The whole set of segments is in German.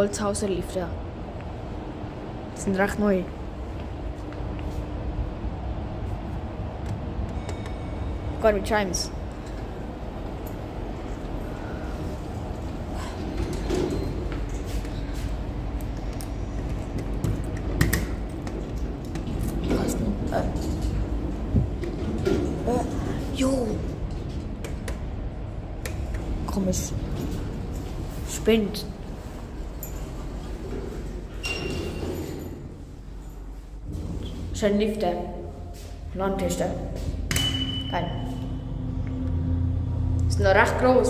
Holzhauser-Lifte. Die sind recht neu. Gott, mit Chimes. Jo. Komisch. Spinnt. Schön Lifte. Landtiste. Geil. Ist noch recht groß.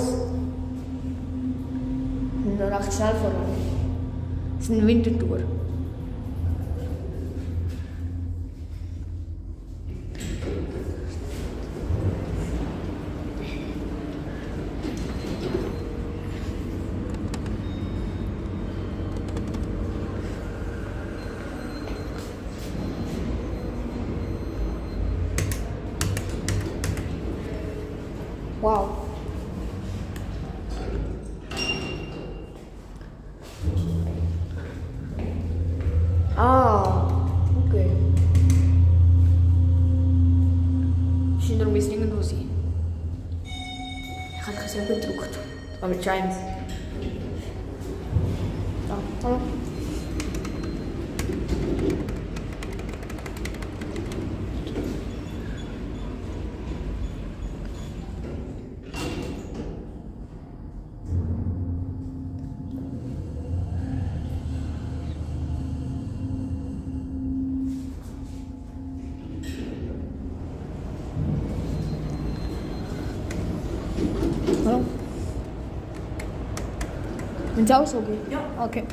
Noch recht schnell voran. Ist eine Wintertour. Wow. Ah, okay. Scheint darum ist nirgendwo sein. Ich habe es nicht gedruckt. Aber mit Chimes. Ja, hallo. Hallo? Wenn es auch so geht? Ja. Okay.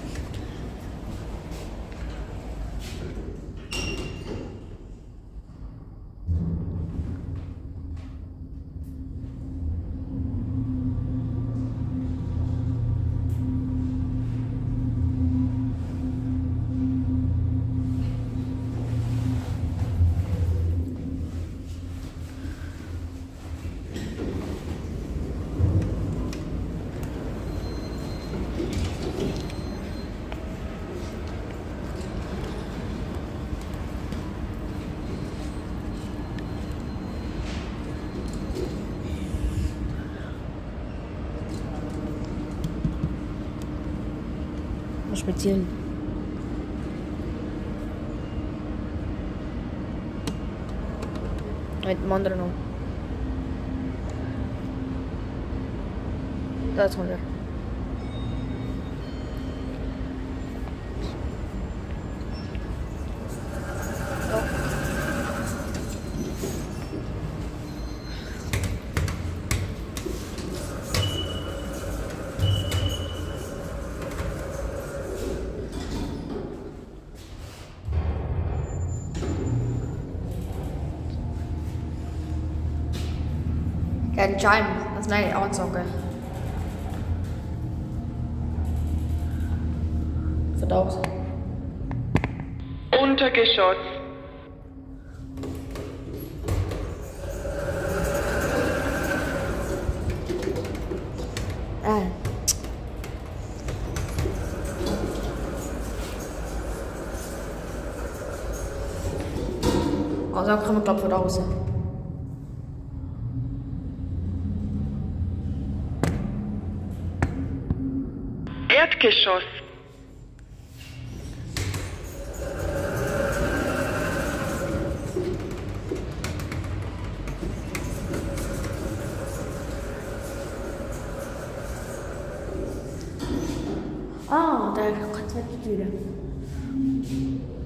Speziell. Mit dem anderen noch. Da ist 100. Ein Chime, das ist eine Ansage. Verdammt. Untergeschoss. Also kommen wir glaube ich von draußen. Erdgeschoss. Ah, da kann es nicht wieder.